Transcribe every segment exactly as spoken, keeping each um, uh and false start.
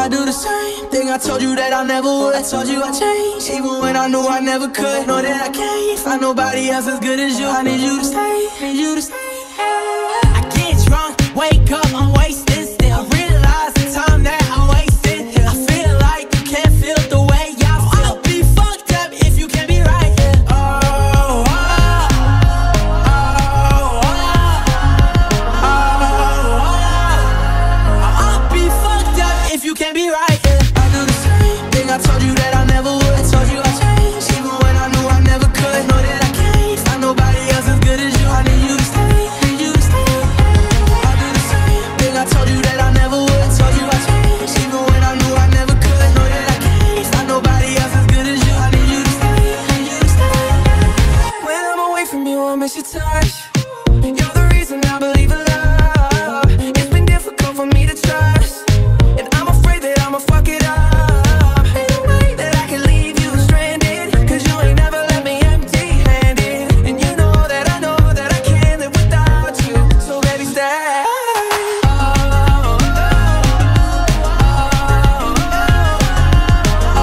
I do the same thing I told you that I never would. I told you I changed, even when I knew I never could. Know that I can't find nobody else as good as you. I need you to stay, need you to stay. I get drunk, wake up, I'm wasted still. Realize the time that I wasted. I feel like you can't feel the way I feel. I'll be fucked up if you can't be right here. Oh, oh, oh, oh, oh, oh. I'll be fucked up if you can't be right here. I do the same thing I told you that I never would. I told you I changed, even when I knew I never could. Know that I can't find nobody else as good as you. I need you to stay, need you to stay. I do the same thing I told you that I never would. I told you I changed, even when I knew I never could. Know that I can't find nobody else as good as you. I need you to stay, need you to stay. When I'm away from you, I miss your touch. You're the reason I believe in love. It's been difficult for me to trust, and I'm afraid that I'ma fuck it up. Ain't no way that I can leave you stranded, cause you ain't never let me empty-handed. And you know that I know that I can't live without you, so baby stay. Oh, oh, oh,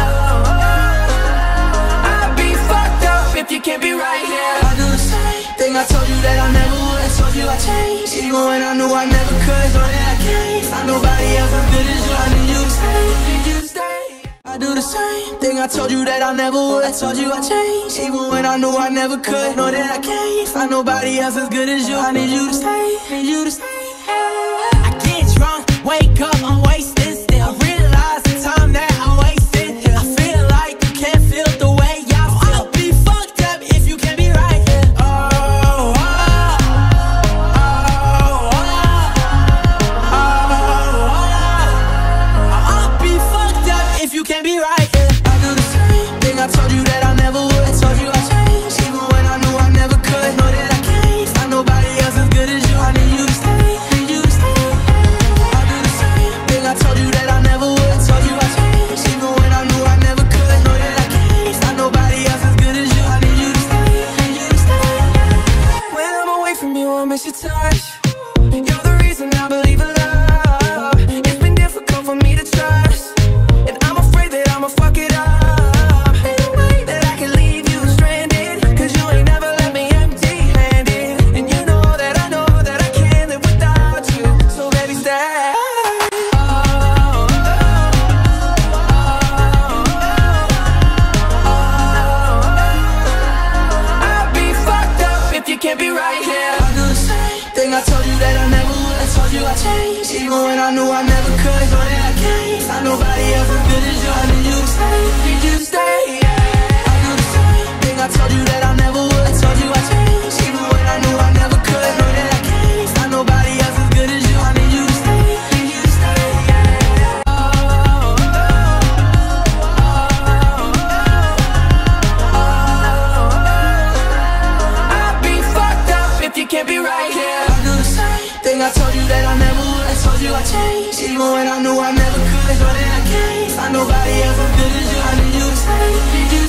oh. I'd be fucked up if you can't be right here. I do the same thing I told you that I never would. I told you I changed, even when I knew I never could. Know that I can't find nobody else as good as you. I need you to stay, need you to stay. I do the same thing I told you that I never would. I told you I changed, even when I knew I never could. Know that I can't find nobody else as good as you. I need you to stay, need you to stay. I get drunk, wake up, I'm wasted still. Realize the time that I wasted. I feel like you can't feel the way I feel. I'll be fucked up if you can't be right here. Oh, oh, oh, oh, oh, oh. I'll be fucked up if you can't be right here. I do the same thing I told you that I never would. I told you I changed, even when I knew I never could. Know that I can't find nobody else as good as you. I need you to stay, need you to stay. I do the same thing I told you that I never would. I told you I changed, even when I knew I never could. Know that I can't find nobody else as good as you. I need you to stay, need you to stay. When I'm away from you, I miss your touch. You're the reason I believe in love. It's been difficult for me to trust, and I'm afraid that I'ma fuck it up. Ain't no way that I can leave you stranded, cause you ain't never let me empty-handed. And you know that I know that I can't live without you, so baby stay. Oh, oh, oh, oh. I'd be fucked up if you can't be right here. I do the same thing I told you that I never would. I told you I changed, even when I knew I never could. Know that I can't find nobody else as good as you. I need you to stay, need you to stay. I do the same thing I told you that I never would. I told you I changed, even when I knew I never could. Know that I can't find nobody else as good as you. I need you to stay, need you to stay. Oh, oh, oh, oh. I'd be fucked up if you can't be right here. I do the same thing I told you that I never would. I told you I changed, even when I knew I never could. Know that I can't find nobody else as good as you. I need you to stay, need you to stay.